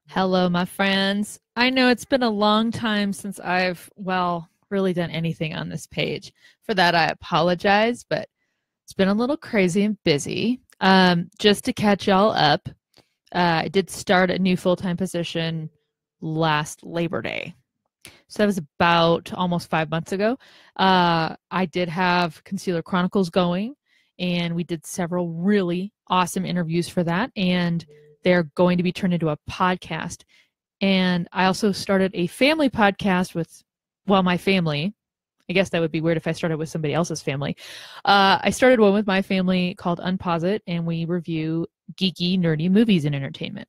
Hello, my friends. I know it's been a long time since I've, really done anything on this page. For that, I apologize, but it's been a little crazy and busy. Just to catch y'all up, I did start a new full-time position last Labor Day. So that was about almost 5 months ago. I did have Concealer Chronicles going, and we did several really awesome interviews for that. And they're going to be turned into a podcast. And I also started a family podcast with, my family. I guess that would be weird if I started with somebody else's family. I started one with my family called Unposit, and we review geeky, nerdy movies and entertainment.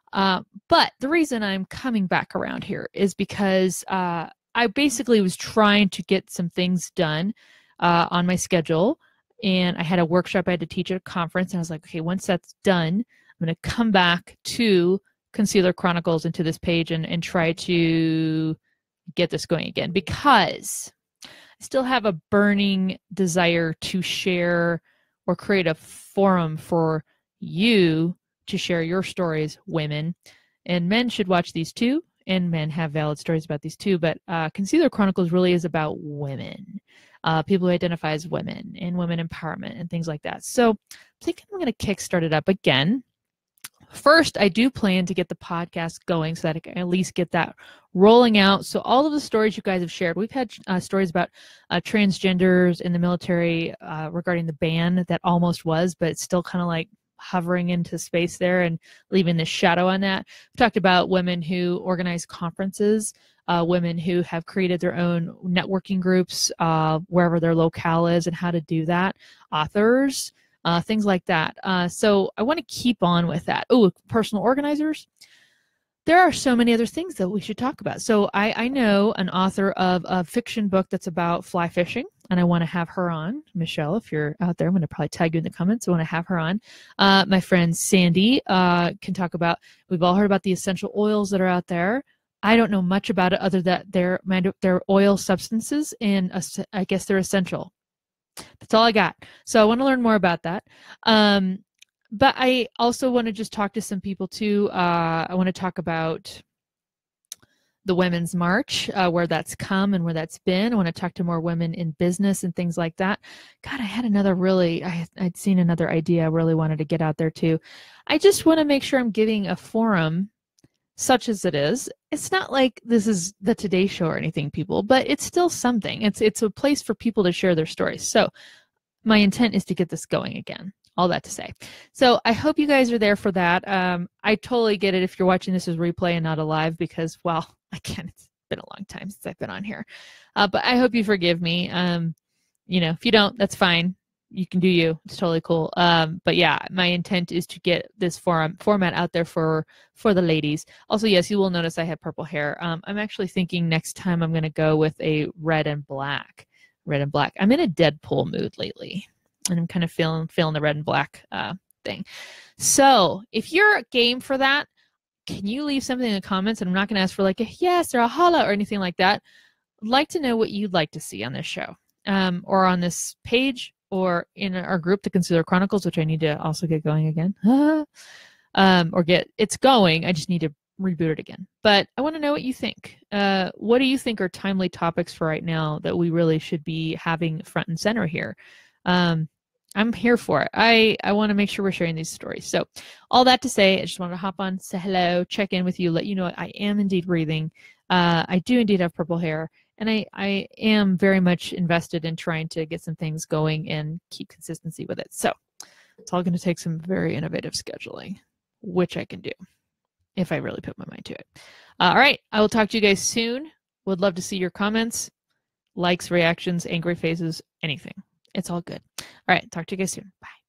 But the reason I'm coming back around here is because I basically was trying to get some things done on my schedule. And I had a workshop I had to teach at a conference. And I was like, okay, once that's done, I'm going to come back to Concealer Chronicles into this page and try to get this going again, because I still have a burning desire to share or create a forum for you to share your stories, women. And men should watch these too, and men have valid stories about these too. But Concealer Chronicles really is about women, people who identify as women and women empowerment and things like that. So I'm thinking I'm going to kickstart it up again. First, I do plan to get the podcast going so that I can at least get that rolling out. So all of the stories you guys have shared, we've had stories about transgenders in the military regarding the ban that almost was, but it's still kind of like hovering into space there and leaving this shadow on that. We've talked about women who organize conferences, women who have created their own networking groups wherever their locale is and how to do that, authors, things like that. So I want to keep on with that. Oh, personal organizers. There are so many other things that we should talk about. So I know an author of a fiction book that's about fly fishing, and I want to have her on. Michelle, if you're out there, I'm going to probably tag you in the comments. I want to have her on. My friend Sandy can talk about, we've all heard about the essential oils that are out there. I don't know much about it other than they're oil substances, and I guess they're essential. That's all I got. So I want to learn more about that. But I also want to just talk to some people too. I want to talk about the Women's March, where that's come and where that's been. I want to talk to more women in business and things like that. God, I had another I'd seen another idea I really wanted to get out there too. I just want to make sure I'm giving a forum, such as it is. It's not like this is the Today Show or anything, people, but it's still something. It's a place for people to share their stories. So my intent is to get this going again. All that to say. So I hope you guys are there for that. I totally get it if you're watching this as replay and not a live, because, again, it's been a long time since I've been on here. But I hope you forgive me. If you don't, that's fine. You can do you. It's totally cool. But yeah, my intent is to get this format out there for the ladies. Also, yes, you will notice I have purple hair. I'm actually thinking next time I'm going to go with a red and black. Red and black. I'm in a Deadpool mood lately, and I'm kind of feeling the red and black thing. So if you're game for that, can you leave something in the comments? And I'm not going to ask for like a yes or a holla or anything like that. I'd like to know what you'd like to see on this show, or on this page, or in our group, the Concealer Chronicles, which I need to also get going again. It's going. I just need to reboot it again. But I want to know what you think. What do you think are timely topics for right now that we really should be having front and center here? I'm here for it. I want to make sure we're sharing these stories. So all that to say, I just wanted to hop on, say hello, check in with you, let you know I am indeed breathing. I do indeed have purple hair, and I am very much invested in trying to get some things going and keep consistency with it. So it's all going to take some very innovative scheduling, which I can do if I really put my mind to it. All right. I will talk to you guys soon. Would love to see your comments, likes, reactions, angry faces, anything. It's all good. All right. Talk to you guys soon. Bye.